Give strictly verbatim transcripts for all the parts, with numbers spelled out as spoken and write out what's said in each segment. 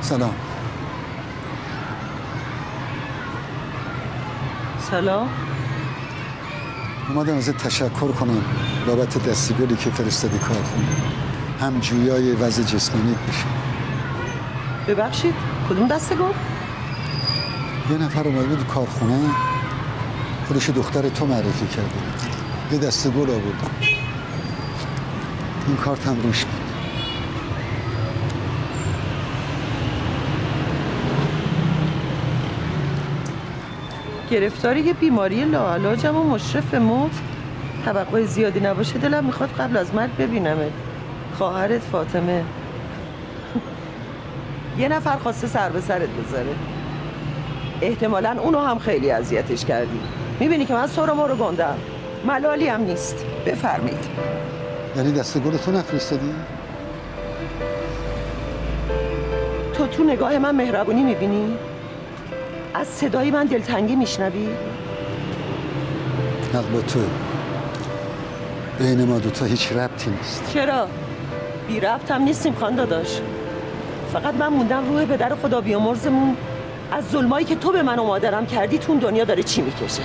سلام. سلام. اومدم ازت تشکر کنم بابت دستگلی که فرستادی کارخونه. هم جویای وضع جسمانی بشه. ببخشید کدوم دستگل؟ یه نفر اومده بود کارخونه، خودش دختر تو معرفی کرده، یه دستگل آورد. این کارت هم روش بود. گرفتاری یه بیماری لاعلاجم و مشرف موت. توقع زیادی نباشه دلم میخواد قبل از مرگ ببینمت. خواهرت فاطمه. یه نفر خواسته سر به سرت بذاره. احتمالاً اونو هم خیلی اذیتش کردی. میبینی که من سر ما رو گندم. ملالی هم نیست. بفرمید. یعنی دستگل تو نفرستادی؟ تو تو نگاه من مهربونی میبینی؟ از صدای من دلتنگی میشنوی؟ حق با تو. بین ما دوتا هیچ ربطی نیست. چرا؟ بی ربط هم نیستیم خان داداش. فقط من موندم روح پدر خدا بیامرزمون از ظلمایی که تو به من و مادرم کردی تو دنیا داره چی میکشه.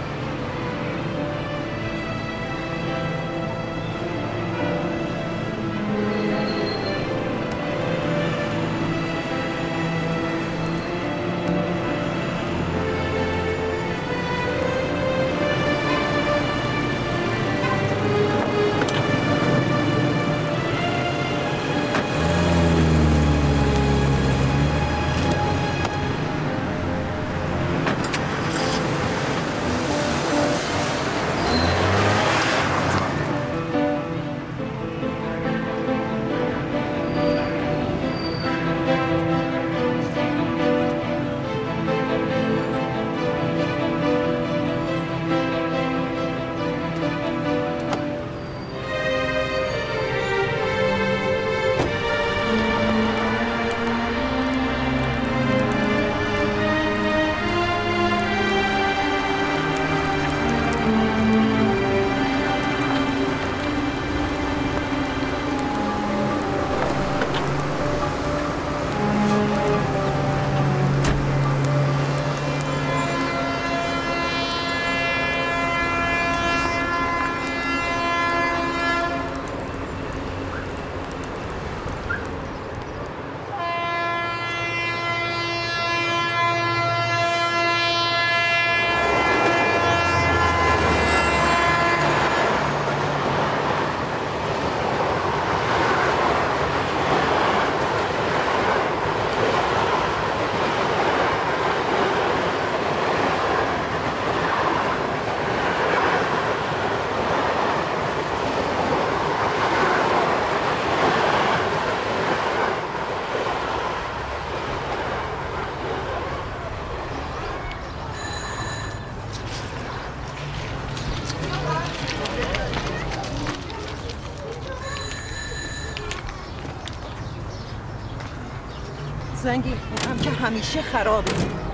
زنگی هم که همیشه خرابه.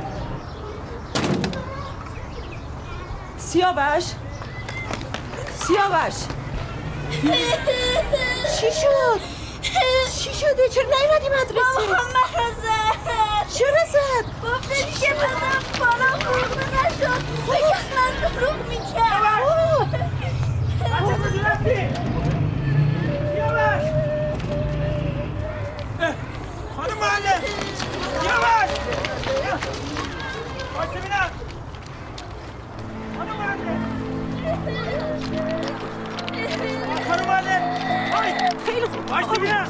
سیاوش سیاوش چی شد؟ چی شده؟ چرا نیومدی مدرسه؟ بابا من زد. چرا زد؟ گفته دیگه بزن بالا قربه نشد. بگه من دروغ میکرد. بچه کجا رفتی؟ سیاوش خانم معلم سیاوش باید ببینم خانم معلم خانم معلم های خیلی خوب باید ببینم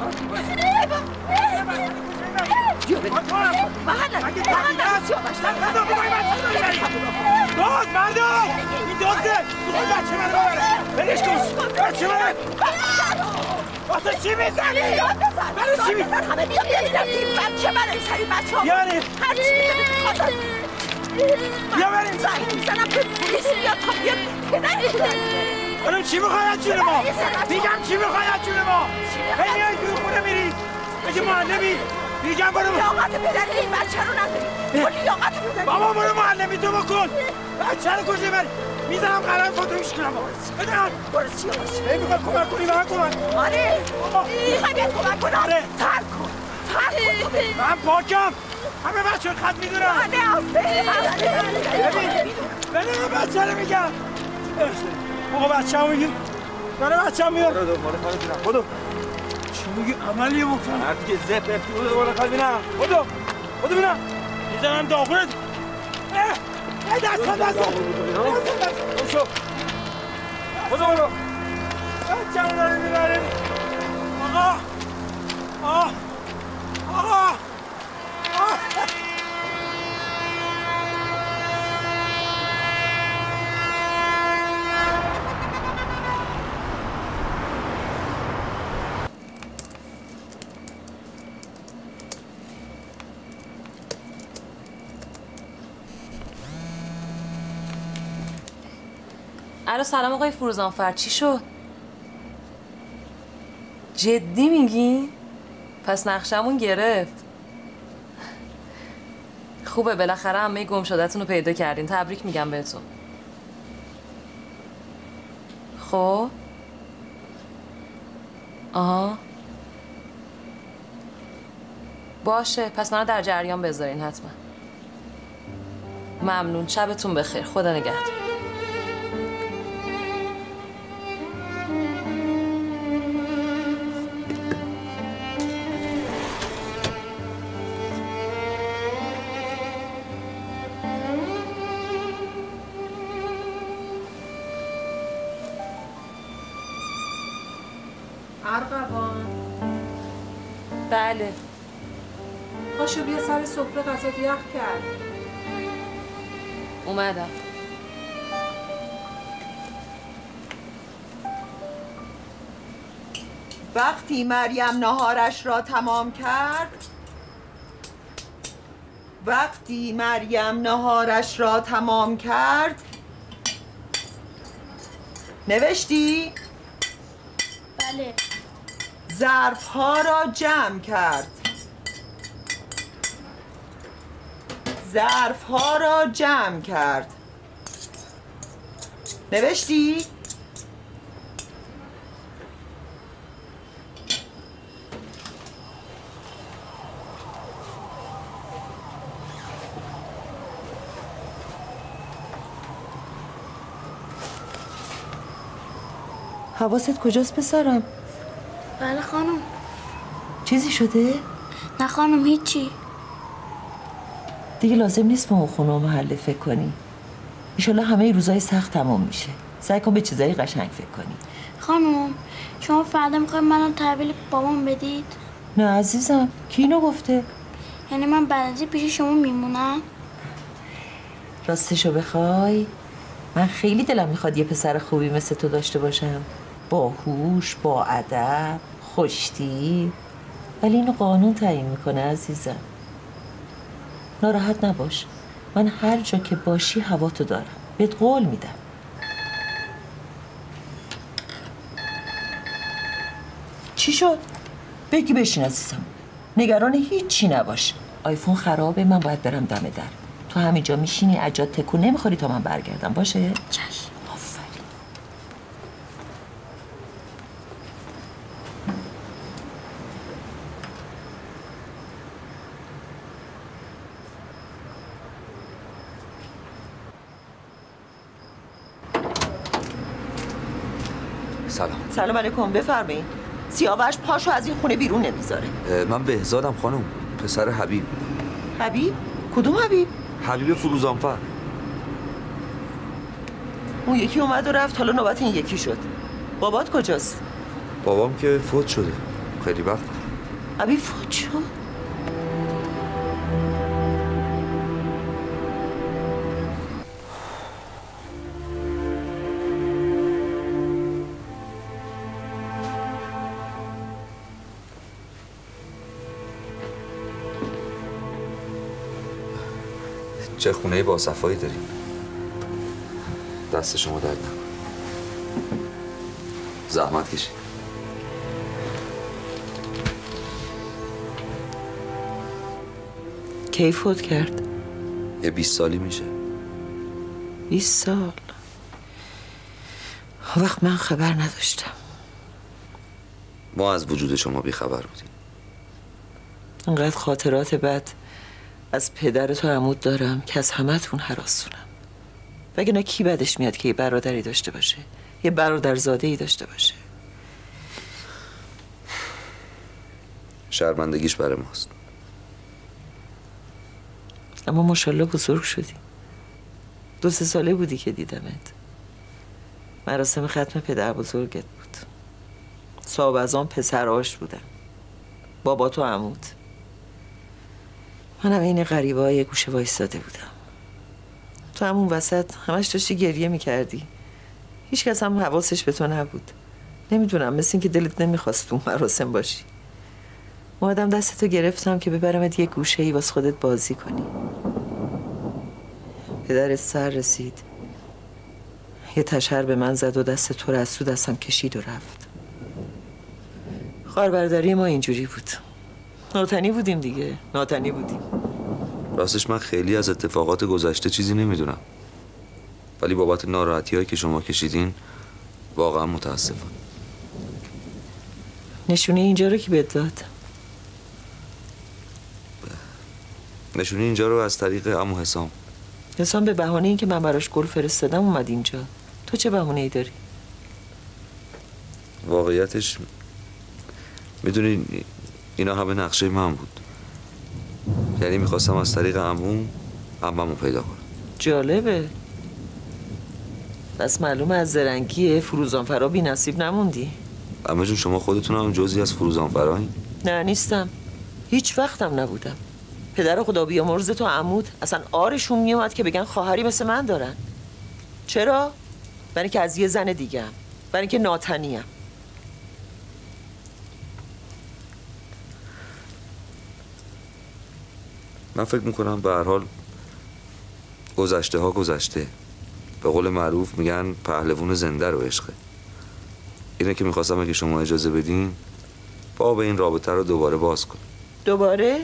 دوست مردم این دوسته میخواد بچه من رو بره برش کن بچه من واسه چی میزنی؟ برای چی میزنی؟ همه بیا ببینم این بچه من این سری بچه ها بیا بریم هر چی میزنی بیا بریم زنگ میزنم به پلیس بیا تا بیا پدر خانم چی میخوای از جون ما؟ میگم چی میخوای از جون ما؟ هی میای توی خونه میری بگه معلمی میگم برو لیاقت پدر این بچه رو نداری تو لیاقت پدر بابا برو معلمی تو بکن بچه رو کجا بری میزنم قرار فوتوش کنم بدن برو سیاوش هی میخوای کمک کنی به من کمک آره میخوای بیاد کمک کنم آره ترک کن ترک کن من پاکم. همه بچه خط میدونم. ببین ببین بچه رو میگم. آقا بچه هم میگیم. داره بچه هم میاد. برو دنبال خواهد بینم. خودو. چی میگی عملیه بکنم؟ هر دیگه زب افتی بوده دنبال خواهد بینم. خودو. خودو بینم. میزنم داغونت. ای دست هم دست هم. دست هم دست هم. خودو برو. بچه هم داره میبریم. آقا. آه. آقا. آه. الو سلام آقای فروزانفر، چی شد؟ جدی میگی؟ پس نقشمون گرفت. خوبه بالاخره همه گم شدتون رو پیدا کردین. تبریک میگم بهتون. خب آها باشه، پس منو در جریان بذارین حتما. ممنون، شبتون بخیر، خدا نگهدار. ارغوان بله پاشو بیا سر سفره، غذات یخ کرد. اومدم. وقتی مریم ناهارش را تمام کرد وقتی مریم ناهارش را تمام کرد نوشتی؟ بله. ظرف‌ها را جمع کرد. ظرف‌ها را جمع کرد. نوشتی؟ حواست کجاست پسرم؟ بله خانم. چیزی شده؟ نه خانم هیچی. دیگه لازم نیست با اون خونه و محله فکر کنی. ایشالله همه روزای سخت تموم میشه. سعی کن به چیزای قشنگ فکر کنی. خانم شما فردا میخواید منو تحویل بابام بدید؟ نه عزیزم، کی اینو گفته؟ یعنی من بعد از این پیش شما میمونم؟ راستشو بخوای من خیلی دلم میخواد یه پسر خوبی مثل تو داشته باشم، باهوش، با ادب، خوش‌تیپ، ولی اینو قانون تعیین میکنه عزیزم. ناراحت نباش، من هر جا که باشی هواتو دارم، بهت قول میدم. چی شد؟ بگی بشین عزیزم، نگران هیچی نباش. آیفون خرابه، من باید برم دم در. تو همینجا میشینی عجاد تکون نمیخوری تا من برگردم، باشه؟ چشم. آفرین. سلام. سلام علیکم، بفرمایید. سیاوش پاشو از این خونه بیرون نمیذاره. من بهزادم خانم، پسر حبیب. حبیب؟ کدوم حبیب؟ حبیب فروزانفر. اون یکی اومد و رفت، حالا نوبت این یکی شد. بابات کجاست؟ بابام که فوت شده خیلی وقت. حبیب فوت شد؟ چه خونه با صفایی داریم. دست شما درد نکنه. زحمت کشید. کی فوت کرد؟ یه بیست سالی میشه. بیست سال؟ وقت من خبر نداشتم. ما از وجود شما بیخبر بودیم. انقدر خاطرات بد از پدرت و عمود دارم که از همه‌تون هراسونم. وگرنه کی بدش میاد که یه برادری داشته باشه، یه برادرزاده‌ای داشته باشه؟ شرمندگیش برای ماست. اما ماشاءالله بزرگ شدی. دو سه ساله بودی که دیدمت. مراسم ختم پدر بزرگت بود. صاحب از آن پسراش بودم، بابا تو عمود. منم این غریبه های گوشه وایستاده بودم. تو همون وسط همش داشتی گریه میکردی. هیچ کس هم حواسش به تو نبود. نمیدونم، مثل این که دلت نمیخواست تو مراسم باشی. اومدم دستتو گرفتم که ببرمت یه گوشه ای واسه خودت بازی کنی. پدرت سر رسید، یه تشر به من زد و دست تو رو از تو دستم کشید و رفت. خواهربرداری ما اینجوری بود. ناتنی بودیم دیگه، ناتنی بودیم. راستش من خیلی از اتفاقات گذشته چیزی نمیدونم، ولی بابت ناراحتی هایی که شما کشیدین واقعا متاسفم. نشونه اینجا رو کی بهت داد؟ نشونه اینجا رو از طریق عمو حسام. حسام به بهانه این که من براش گل فرستادم اومد اینجا. تو چه بهونه ای داری؟ واقعیتش میدونی اینا همه نقشه من بود. یعنی میخواستم از طریق عمو عممو پیدا کنم. جالبه. بس معلومه از زرنگی فروزانفرا بی نصیب نموندی. عمه جون شما خودتون هم جزئی از فروزانفرایین؟ نه نیستم. هیچ وقتم نبودم. پدر خدا بیامرز تو عمود اصلا آرشون میومد که بگن خواهری مثل من دارن. چرا؟ برای اینکه از یه زن دیگه ام. برای اینکه ناتنیم. من فکر میکنم به هر حال گذشته ها گذشته. به قول معروف میگن پهلوون زنده رو عشقه. اینه که میخواستم اگه شما اجازه بدین باب این رابطه رو دوباره باز کن. دوباره؟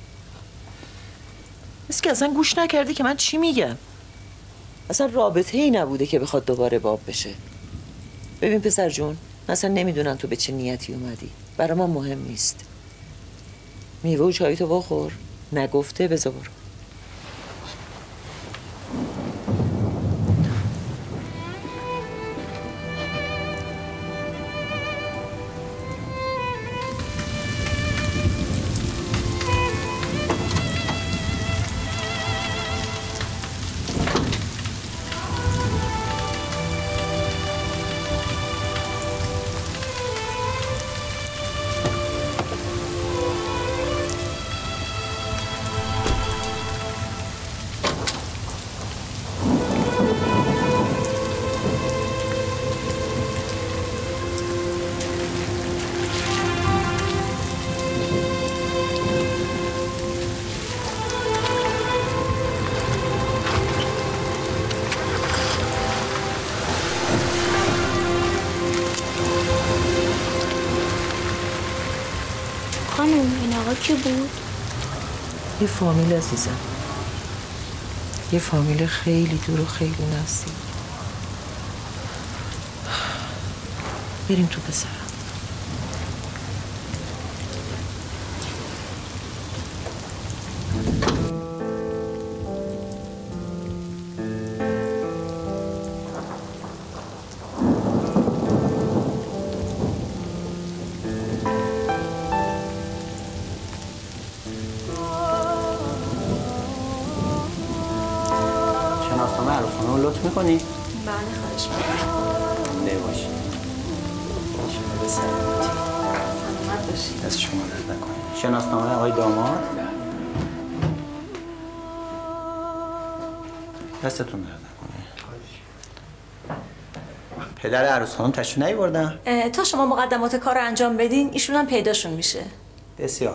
است که اصلا گوش نکردی که من چی میگم. اصلا رابطه ای نبوده که بخواد دوباره باب بشه. ببین پسر جون، من اصلا نمیدونم تو به چه نیتی اومدی. برای من مهم نیست. میوه و چایی تو بخور. نگفته بذار برو. خانم این آقا کی بود؟ یه فامیل عزیزم. یه فامیل خیلی دور و خیلی نزدیک. بریم تو پسرم. شناسنامه عروسخونه رو لطف میکنی؟ بله خواهش میکنم. نباشی شما به سلامتی. سلامت باشی. دست شما درد نکنی. شناسنامه آقای داماد؟ دستتون درد نکنی. پدر عروس خانم تشریف نیاوردن؟ تا شما مقدمات کار رو انجام بدین ایشون هم پیداشون میشه. بسیار.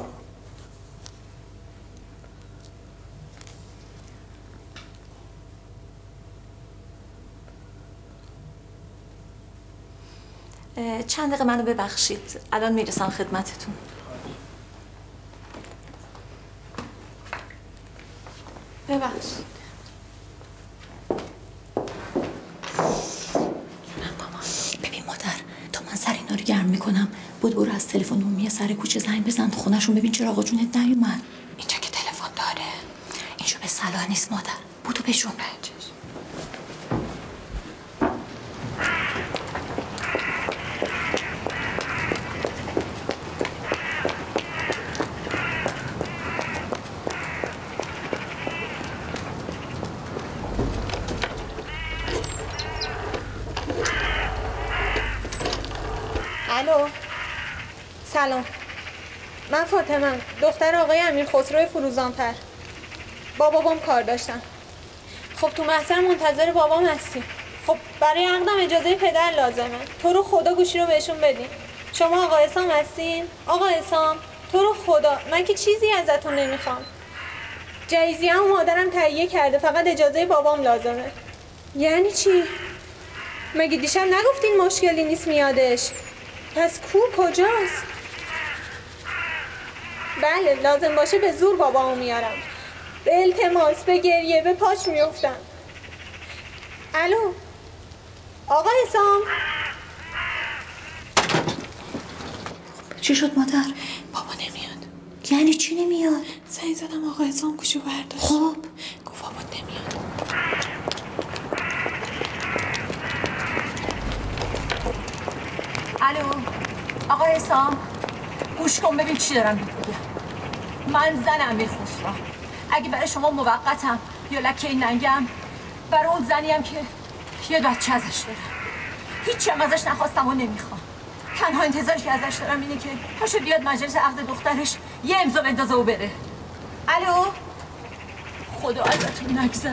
چند دقیقه منو ببخشید، الان میرسم خدمتتون. ببخشید. ببین مادر، تا من سر اینا رو گرم میکنم بود برو از تلفن عمومی سر کوچه زنگ بزن خونه‌شون ببین چراغ جونت نیومد. اینجا که تلفن داره. اینجا به صلاح نیست مادر. بودو بشون. الو سلام، من فاطمه، دختر آقای امیر خسرو فروزانفر. با بابام کار داشتم. خب تو محضر منتظر بابام هستیم. خب برای عقدم اجازه پدر لازمه. تو رو خدا گوشی رو بهشون بدین. شما آقا حسام هستین؟ آقا حسام تو رو خدا من که چیزی ازتون نمیخوام. جایزی هم مادرم تهیه کرده، فقط اجازه بابام لازمه. یعنی چی؟ مگه دیشب نگفتین مشکلی نیست میادش؟ پس کو کجاست؟ بله لازم باشه به زور بابامو میارم. به التماس، به گریه، به پاش میفتم. الو آقا حسام. چی شد مادر؟ بابا نمیاد. یعنی چی نمیاد؟ زنگ زدم آقا حسام گوشو برداشت. خب گفت بابا نمیاد. الو آقا حسام گوش کن ببین چی دارم میگم. من زنم امیر خسرو. اگه برای شما موقتم یا لکه ننگم، برای اون زنیم که یه بچه ازش دارم. هیچی هم ازش نخواستم و نمیخوام. تنها انتظاری که ازش دارم اینه که پاشو بیاد مجلس عقد دخترش یه امضا بندازه و بره. الو خدا ازتون نگذره.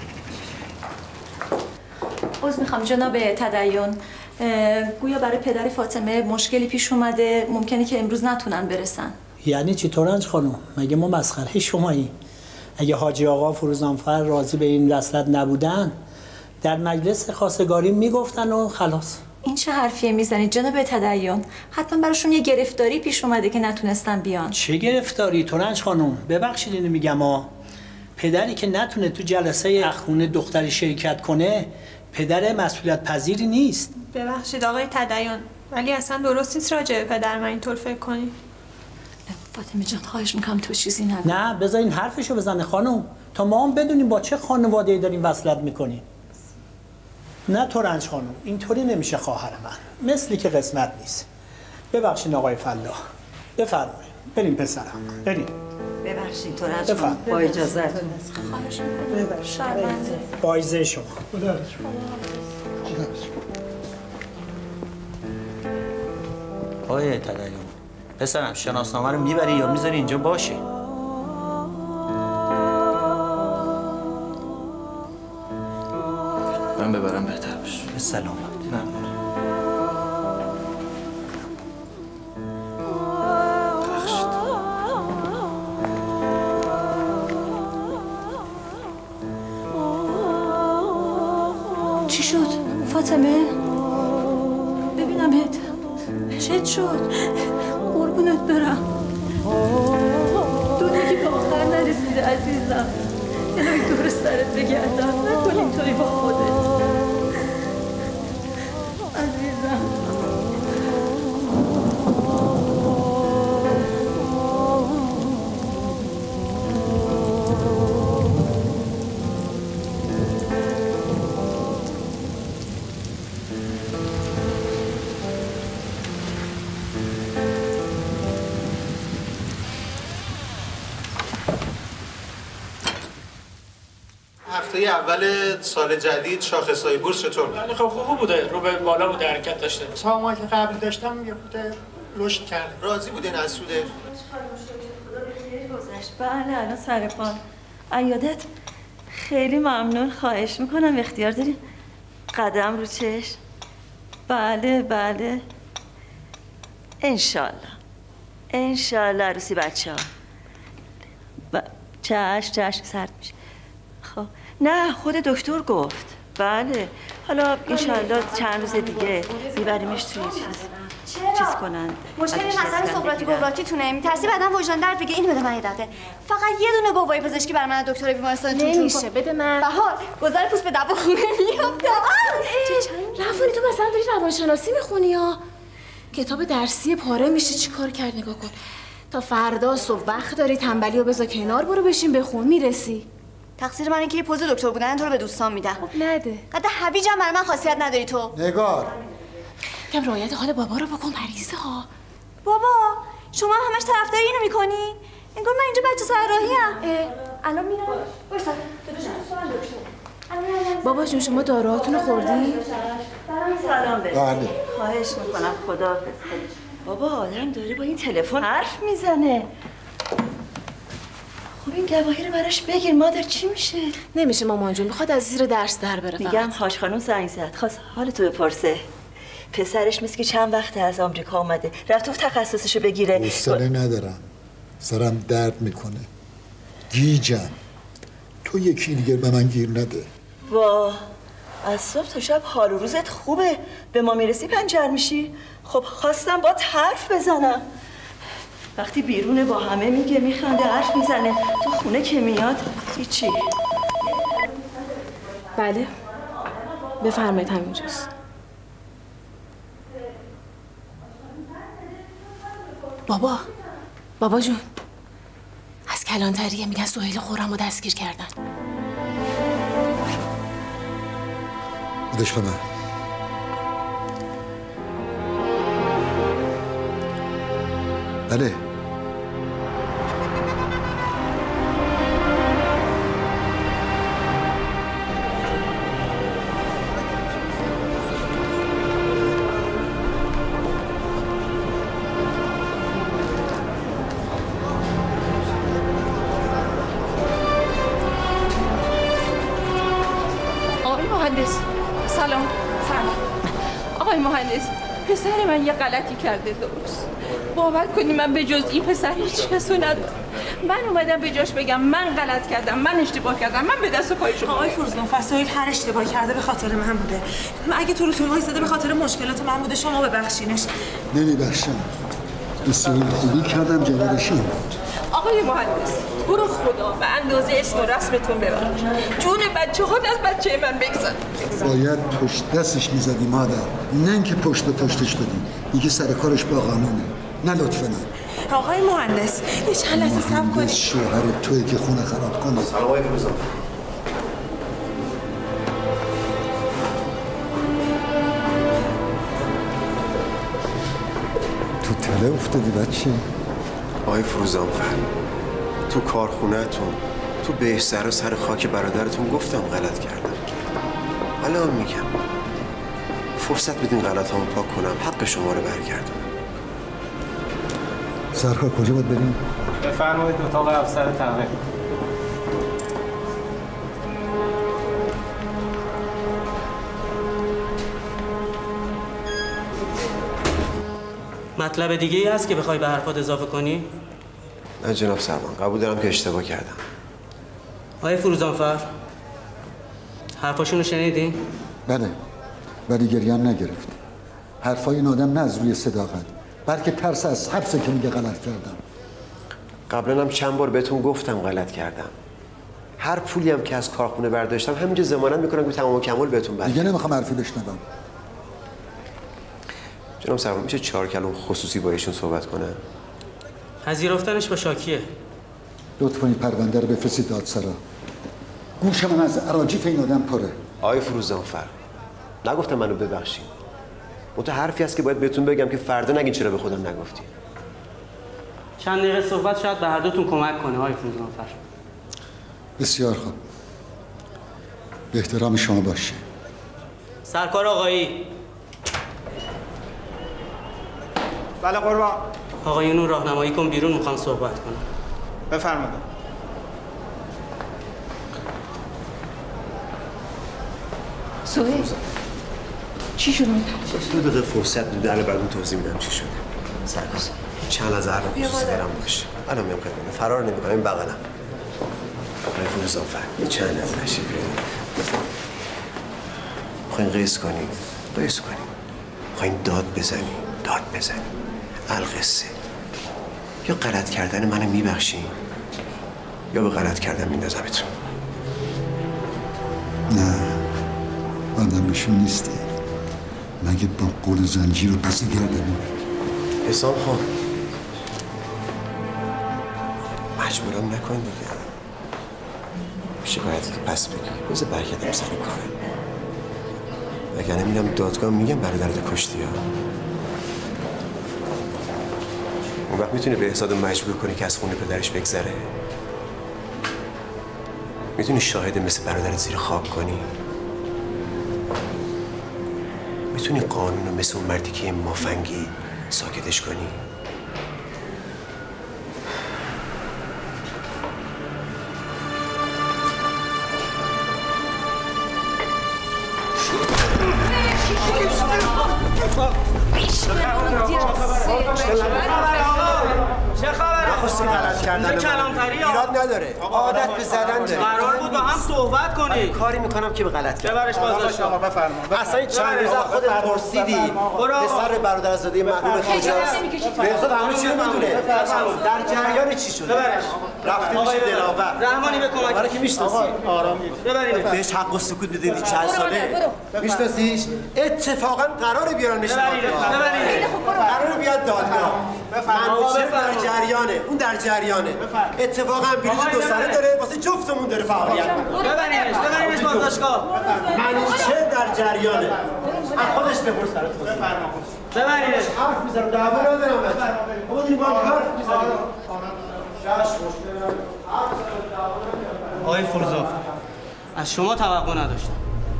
عذر میخوام جناب تدین، گویا برای پدر فاطمه مشکلی پیش اومده، ممکنه که امروز نتونن برسن. یعنی چی تورنج خانم؟ مگه ما مسخره شماییم؟ اگه حاجی آقا فروزانفر راضی به این وصلت نبودن در مجلس خواستگاری میگفتن و خلاص. این چه حرفیه میزنید جناب تدین؟ حتما براشون یه گرفتاری پیش اومده که نتونستن بیان. چه گرفتاری تورنج خانم؟ ببخشید اینو میگم ها، پدری که نتونه تو جلسه اخونه دختری شرکت کنه پدر مسئولیت پذیری نیست. ببخشید آقای تدین، ولی اصلا درست نیست راجع به پدر من اینطور فکر کنی. فاطمه جان خواهش میکنم تو چیزی نگو. نه بذارین حرفشو بزنه خانم، تا ما هم بدونیم با چه خانواده‌ای داریم وصلت میکنیم. نه تورنج خانم اینطوری نمیشه خواهر من، مثلی که قسمت نیست. ببخشید آقای فلاح، بفرمایید بریم پسرم بریم. ببخشید تورنج خانم با اجازهتون. خواهش میکنم. ببخشید. با اجازه شما. خدا آقای تدین پسرم شناسنامه رو میبری یا میذاری اینجا باشه؟ من ببرم بهتر باشه. به سلامت. ممنون. چی شد فاطمه؟ ببینمت چت شد؟ قربونت برم. دنیا که به آخر نرسیده عزیزم. الهی دور سرت بگردم، نکن اینطوری با خودت عزیزم. هفته اول سال جدید شاخص‌های بورس چطور؟ بله خب خوب بوده، رو به بالا بوده، حرکت داشته. سهام‌ها که قبل داشتم یه خورده رشد کرد. راضی بودین از سودش؟ گذشت. بله الان سر پا. عیادت خیلی ممنون، خواهش میکنم اختیار داریم قدم رو چشم. بله بله انشالله انشالله عروسی بچه ها. ب... چشم چشم سرد میشه. خب نه خود دکتر گفت. بله حالا انشالله چند روز دیگه میبریمش توی چیز چیز کنن. مشکلی مثلا سقراطی گوراطیتونه، میترسی بعدم وجدان درد بگه. اینو بده من یه دقیقه. فقط یه دونه گواهی پزشکی برای من دکتر بیمارستان چون نمیشه. بده من. بهار گذار پوست به دبا خونه میافته. رفانی تو مثلا داری روانشناسی میخونی یا کتاب درسی پاره میشه. چی کار کرد نگاه کن. تا فردا صبح وقت داری، تنبلی رو بذار کنار، برو بشین بخون میرسی. تقصیر من اینه که یه پوز دکتر بودن تو رو به دوستان میدم. خب نده. قد هویجم برای من خاصیت نداری تو. نگار کم رعایت حال بابا رو بکن پریسا ها. بابا شما هم همش طرفداری اینو میکنی؟ انگار من اینجا بچه سرراهیم. الان میرم. وایسا. بابا جون شما داروهاتون رو خوردی؟ سلام بریم. بله. خواهش میکنم خداحافظ. بابا آدم داره با این تلفن حرف میزنه. خب این گواهی رو براش بگیر مادر. چی میشه؟ نمیشه مامان جون، میخواد از زیر درس در بره. میگم هاش خانم زنگ زد، خواست حالتو بپرسه. پسرش مثل که چند وقت از آمریکا اومده، رفت تو تخصصشو بگیره. حوصله ندارم، سرم درد میکنه، گیجم. تو یکی دیگه به من گیر نده. وا از صبح تا شب حال و روزت خوبه، به ما میرسی پنچر میشی. خب خواستم با حرف بزنم. وقتی بیرونه با همه میگه میخنده حرف میزنه، تو خونه که میاد هیچی. بله بفرمایید همینجاست. بابا بابا جون از کلانتریه، میگن سهیل خورم رو دستگیر کردن. بدش کنم. بله سلام. سلام آقای مهندس، پسر من یه غلطی کرده درست. باور کنی من به جز این پسر هیچ کسو ندارم. من اومدم به جاش بگم من غلط کردم، من اشتباه کردم، من به دست و پای شما. آقای فروزان فسایل هر اشتباه کرده به خاطر من بوده. من اگه تو رو تو وایساده به خاطر مشکلات من بوده، شما ببخشینش. نمیبخشم. بسیار خوبی کردم جوابشیم. آقای مهندس برو خدا به اندازه اسم و رسمتون ببرش. جون بچه ها از بچه من بگذار. باید پشت دستش میزدی مادر، نه اینکه پشت به پشتش بدی. دیگه سر کارش با قانونه. نه لطفا. آقای مهندس یه چند لحظه صبر کنید. شوهر توی که خونه خراب کنه. سلام آقای فروزان. تو تله افتادی بچه؟ آقای فروزانفر، تو کارخونه‌تون تو بهشتر و سر خاک برادرتون گفتم غلط کردم. حالا هم میگم فرصت بدین غلطامو پاک کنم، حق شما رو برگردونم. سرکار کجا باید بریم؟ بفرمایید اتاق افسر تحقیق. مطلب دیگه ای هست که بخوای به حرفات اضافه کنی؟ نه جناب سرمان، قبول دارم که اشتباه کردم. آقای فروزانفر حرفاشونو شنیدین؟ بله ولی گریه هم نگرفت. حرفای این آدم نه از روی صداقت بلکه ترس از حبسه که میگه غلط کردم. قبلا هم چند بار بهتون گفتم غلط کردم. هر پولی هم که از کارخونه برداشتم همینجا ضمانت میکنم که تمام و کمال بهتون برگردم. دیگه نمیخوام حرفی بشنوم. جناب سرمان میشه چهار کلمه خصوصی با ایشون صحبت کنم؟ پذیرفتنش با شاکیه. لطفاً این پرونده رو بفرستید دادسرا. گوش من از اراجیف این آدم پره. آقای فروزانفر نگفتم منو ببخشید. منتها حرفی هست که باید بهتون بگم که فردا نگین چرا به خودم نگفتی. چند دقیقه صحبت شاید به هر دوتون کمک کنه آقای فروزانفر. بسیار خوب. به احترام شما باشه. سرکار آقایی. بله قربان. آقایونو راهنمایی کن بیرون، میخوام صحبت کنم. بفرمایید. سهیل چی شده؟ دو دقیقه فرصت بده، الان براتون توضیح میدم چی شده. سرکار چند از عرب خصوصی دارم باشه. الان میام خدمت. فرار نمیکنم، این بغلم. آقای فروزانفر یه چند از تشریف بیارید. میخواین قیس کنیم؟ قیس کنیم. میخواین داد بزنیم؟ داد بزنیم. القصه یا غلط کردن منو میبخشین یا به غلط کردن میندازمتون. نه آدم بشون نیستی. مگه با قول زنجیر رو پس گردنی حسام خان مجبورم نکن دیگه. شکایتتو پس بگی، بذار برگردم سر کاره. وگرنه میرم دادگاه میگم برادرت کشتی ها. اون وقت میتونی بهزادو مجبور کنی که از خونه پدرش بگذره؟ میتونی شاهد مثل برادرت زیر خاک کنی؟ میتونی قانونو مثل اون مردی که مافنگی ساکتش کنی؟ چه خبره؟ نخواستی غلط کردن. کلانتری ایراد نداره. عادت به زدن داره. قرار بود با هم صحبت کنی. کاری میکنم که به غلط کردم. ببرش بازداشت. آقا بفرما. اصلا چند روز خودت پرسیدی پسر برادرزاده مرحوم کجاست؟ بهزاد همه چی رو میدونه. در جریان چی شده؟ ببرش. رفته میشه دلاور. رحمانی به کمک. برای که میشناسی. آرام ببرید. بهش حق و سکوت بدید چند ساله. میشناسیش؟ اتفاقا قراره بیارنش دادگاه. قراره بیاد دادگاه. منوچهر در جریانه. اون در جریانه. اتفاقا بلیط دو سره داره واسه جفتمون داره فعالیت میکنه. ببرینش ببرینش بازداشتگاه. منوچهر در جریانه. از خودش بپرس براتون. ببرینش. حرف میزنم دعوا ندارم. اما این با حرف میزنم. آقای فروزان از شما توقع نداشتم.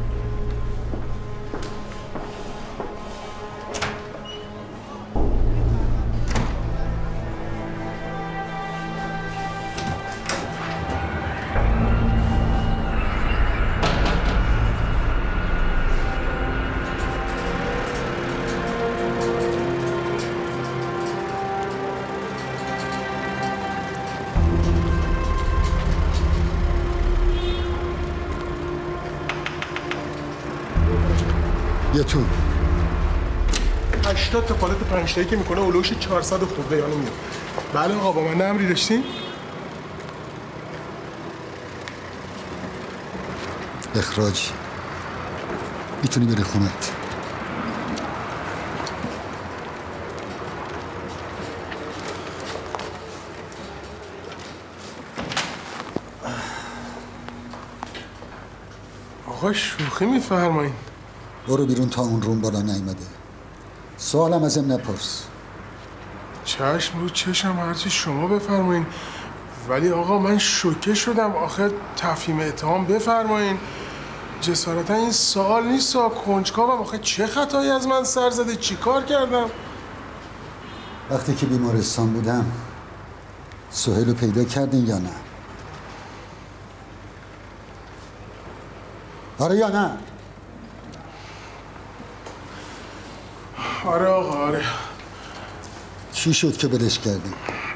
یه تو هشتاد تا پالت پنجتایی که میکنه اولوش چهارصد خورده یعنی میاد. بله آقا با من امری داشتین؟ اخراج میتونی بری خونت. آقا شوخی میفرمایین. برو بیرون تا اون روم بالا نیامده. سوالم ازم نپرس. چشم رو چشم هرچی شما بفرمایین. ولی آقا من شوکه شدم. آخه تفهیم اتهام بفرمایین. جسارتا این سوال نیست. کنجکاوم. آخه چه خطایی از من سر زده؟ چی کار کردم؟ وقتی که بیمارستان بودم سهیل رو پیدا کردین یا نه؟ آره یا نه؟ آره آقا آره. چی شد که بدش کردی؟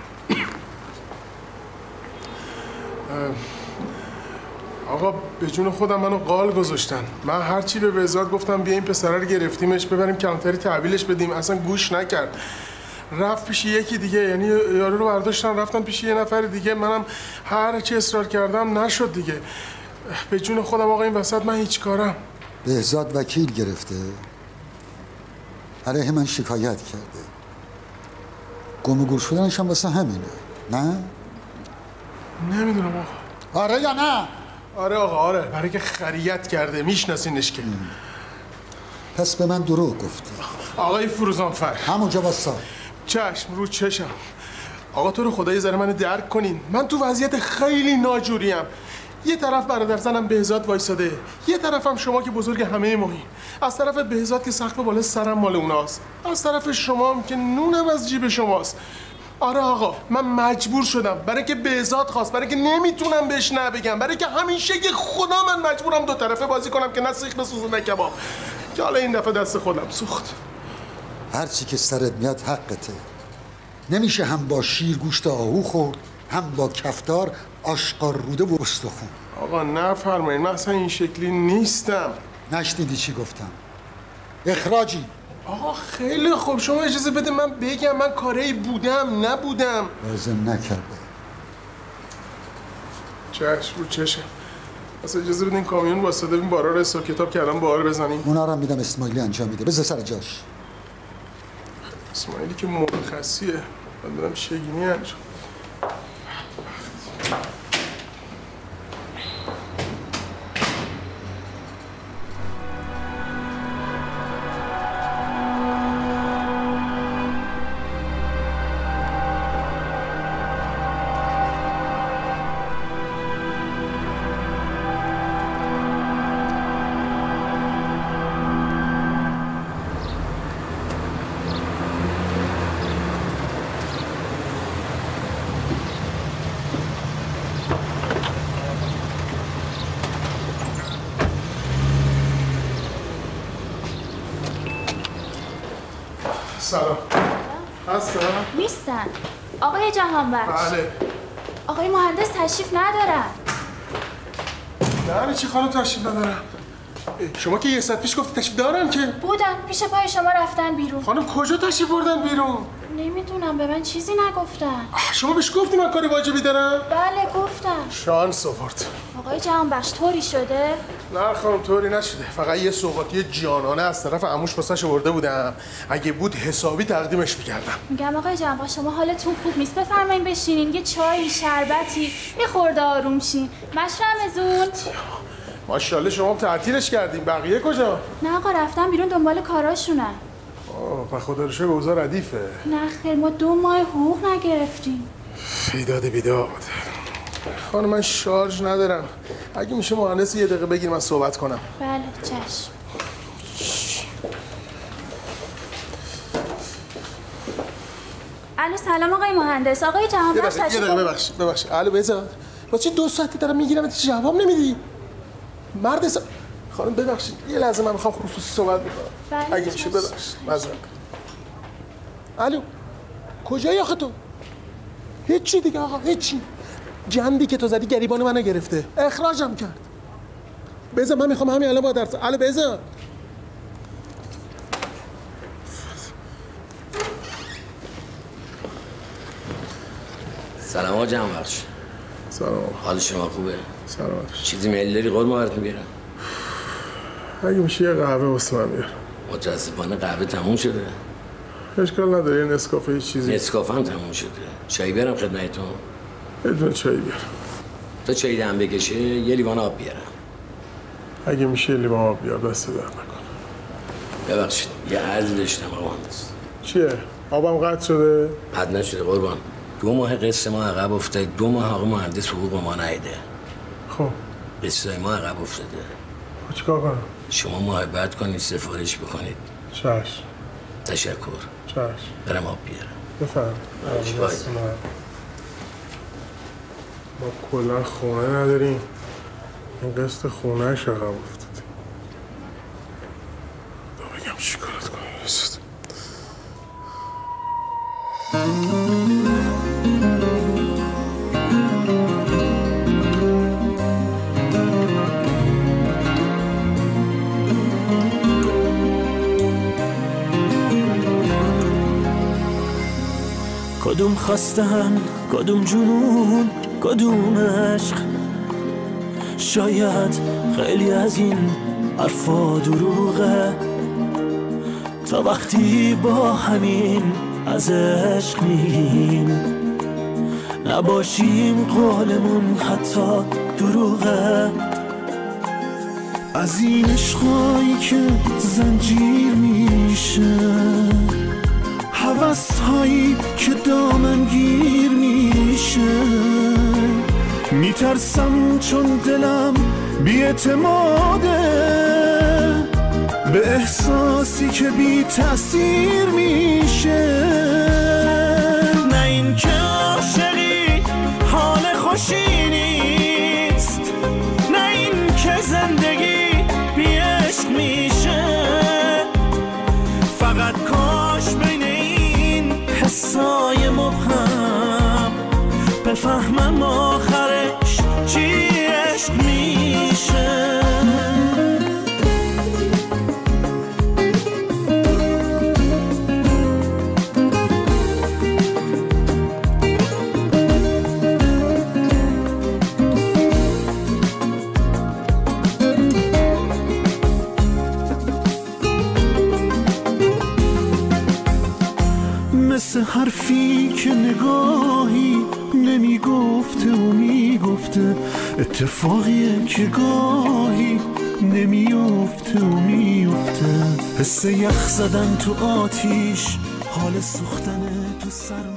آقا به جون خودم منو قال گذاشتن. من هرچی به بهزاد گفتم بیا این پسره رو گرفتیمش ببریم کلانتری تحویلش بدیم، اصلا گوش نکرد. رفت پیش یکی دیگه، یعنی یارو رو برداشتن رفتن پیش یه نفر دیگه. منم هر چی اصرار کردم نشد دیگه. به جون خودم آقا این وسط من هیچ کارم. بهزاد وکیل گرفته، علیه من شکایت کرده. گم و گور شدنش هم واسه همینه، نه؟ نمیدونم آقا. آره یا نه؟ آره آقا آره، برای که خریت کرده. میشناسینش که. پس به من دروغ گفتی. آقای فروزانفر همونجا واسا. چشم رو چشم. آقا تو رو خدا یه ذره منو درک کنین. من تو وضعیت خیلی ناجوریم. یه طرف برادر زنم بهزاد وایساده، یه طرفم شما که بزرگ همه ماهی. از طرف بهزاد که سقف بالا سرم مال اوناست، از طرف شما هم که نونم از جیب شماست. آره آقا من مجبور شدم، برای که بهزاد خواست، برای که نمیتونم بهش نه بگم، برای که همیشه که خدا من مجبورم دو طرفه بازی کنم که نه سیخ بسوزه نه کباب. که حالا این دفعه دست خودم سوخت. هرچی که سرت میاد حقته. نمیشه هم با شیر گوشت آهو خورد، هم با کفتار آشقار روده و استخون. آقا نفرمایید، من اصلا این شکلی نیستم. نشنیدی چی گفتم؟ اخراجی. آقا خیلی خوب، شما اجازه بده من بگم من کاری بودم نبودم. لازم نکرده. چشم رو چشم. اصلا اجازه بدین کامیون واسطه بین بارا رو حساب کتاب کردم بار بزنیم. اونا رو میدم اسماعیلی انجام میده. بذار سر جاش. اسماعیلی که مرخصیه من برم شگینی انجام. سلام. هستن؟ نیستن. آقای جهانبخش. بله. آقای مهندس تشریف ندارن. نه چی خانم تشریف ندارن؟ شما که یه ساعت پیش گفتی تشریف دارن که؟ بودن. پیش پای شما رفتن بیرون. خانم کجا تشریف بردن بیرون؟ نمیدونم، به من چیزی نگفتن. شما بهش گفتی من کاری واجبی دارم؟ بله گفتم. شانس آورد. آقای جهانبخش طوری شده؟ نه خانم طوری نشده، فقط یه سوغاتی جانانه از طرف عموش واسش آورده بودم. اگه بود حسابی تقدیمش می‌کردم. میگم آقای جهانبخش شما حالتون خوب نیست، بفرمایید بشینین، یه چای، شربتی، یه خورده آروم شین. مشرمزون. ماشاءالله شما تعطیلش کردین، بقیه کجا؟ نه آقا رفتن بیرون دنبال کاراشونن. آه، پس خدا رو شکر اوضاع ردیفه. نه خیر، ما دو ماه حقوق نگرفتیم. بیداد بیداد. خانم من شارژ ندارم. اگه میشه مهندس یه دقیقه بگیر من صحبت کنم. بله چشم. الو سلام آقای مهندس. آقای جهانبخش یه دقیقه ببخشید ببخشید. الو بذار. واسه چه دو ساعتی دارم میگیرم انت جواب نمیدی؟ مرد حساب. خانم ببخشید یه لحظه من میخوام خصوصی صحبت بکنم. بله اگه میشه ببخشید. معذرت. الو کجایی آخه تو؟ هیچی دیگه آقا هیچی. جندی که تو زدی گریبان منو گرفته، اخراجم کرد. بذار من میخوام همین الان با درس. الو بذار. سلام آقا جهانبخش. سلام. حال شما خوبه؟ سلامت. چیزی میل داری قرمه برات میگیرم؟ اگه میشه یه قهوه واسه من بیار. متاسفانه قهوه تموم شده. اشکال نداره یه نسکافه چیزی. نسکافه هم تموم شده. چای بیارم خدمتتون؟ بدون چای بیار. تا چای دم بکشه یه لیوان آب بیارم. اگه میشه لیوان آب بیار دست در نکن. ببخشید یه عرضی داشتم آقا مهندس. چیه؟ آبم قطع شده؟ قطع نشده قربان. دو ماه قسط ما عقب افتاده، دو ماه آقا مهندس حقوق ما نیده. خب قسطای ما عقب افتاده. خب چیکار کنم؟ شما محبت کنید سفارش بکنید. چشم. تشکر. چشم. برم آب بیارم. بفرم. باید. ما کلا خونه نداریم. این قسط خونهش عقب افتاده. دا بگم چیکارت کنم رسید. کدوم خواستن کدوم جنون کدوم عشق، شاید خیلی از این حرفا دروغه، تا وقتی با همین از عشق میگیم نباشیم قولمون حتی دروغه. از این عشقایی که زنجیر میشه، حوث هایی که دامنگیر میشه، میترسم چون دلم بی‌اعتماده به احساسی که بی تأثیر میشه. نه این که عاشقی حال خوشی نیست، نه این که زندگی بی عشق میشه، فقط کاش بین حسای مبهم بفهمم آخرش چی عشق میشه. مثل حرفی که نگاهی نمیگفته و میگفته، اتفاقیه که گاهی نمیفته و میفته. حس یخ زدن تو آتیش، حال سوختن تو سر